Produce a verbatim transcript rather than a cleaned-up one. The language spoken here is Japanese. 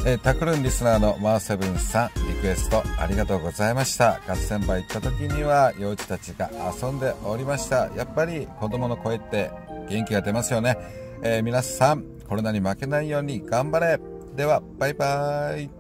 えー、タクルンリスナーのマーセブンさん、リクエストありがとうございました。合戦場行った時には幼児たちが遊んでおりました。やっぱり子供の声って元気が出ますよね。えー、皆さんコロナに負けないように頑張れ。ではバイバイ。